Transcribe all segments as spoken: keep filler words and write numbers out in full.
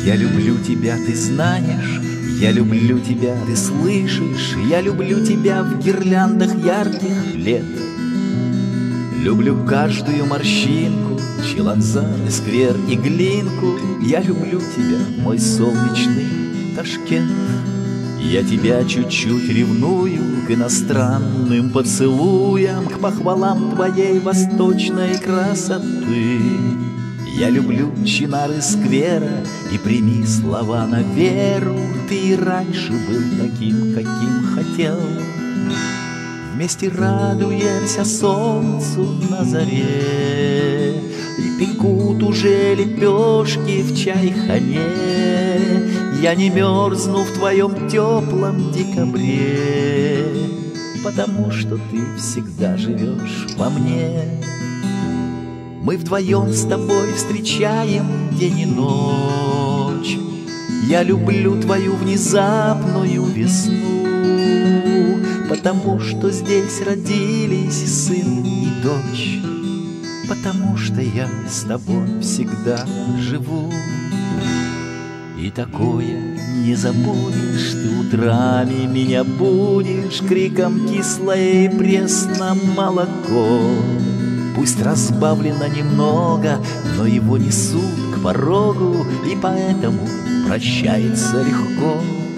Я люблю тебя, ты знаешь, я люблю тебя, ты слышишь, я люблю тебя в гирляндах ярких лет. Люблю каждую морщинку, Чиланзар, сквер и глинку. Я люблю тебя, мой солнечный Ташкент. Я тебя чуть-чуть ревную к иностранным поцелуям, к похвалам твоей восточной красоты. Я люблю чинары сквера, и прими слова на веру. Ты и раньше был таким, каким хотел. Вместе радуемся солнцу на заре, и пекут уже лепешки в чайхане. Я не мерзну в твоем теплом декабре, потому что ты всегда живешь во мне. Мы вдвоем с тобой встречаем день и ночь. Я люблю твою внезапную весну, потому что здесь родились сын и дочь, потому что я с тобой всегда живу. И такое не забудешь, ты утрами меня будешь криком кислое и пресно молоко. Пусть разбавлено немного, но его несут к порогу, и поэтому прощается легко.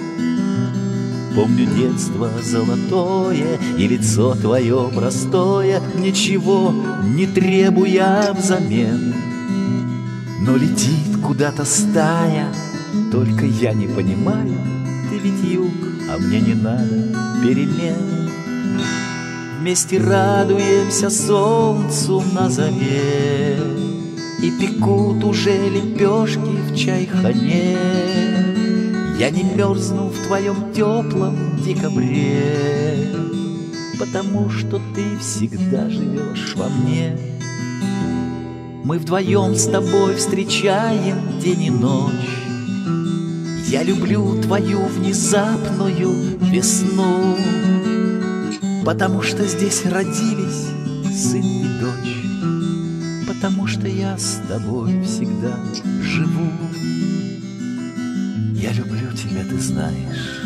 Помню детство золотое и лицо твое простое, ничего не требуя взамен. Но летит куда-то стая, только я не понимаю, ты ведь юг, а мне не надо перемен. Вместе радуемся солнцу на заре, и пекут уже лепешки в чайхане. Я не мерзну в твоем теплом декабре, потому что ты всегда живешь во мне. Мы вдвоем с тобой встречаем день и ночь. Я люблю твою внезапную весну, потому что здесь родились сын и дочь, потому что я с тобой всегда живу. Я люблю тебя, ты знаешь.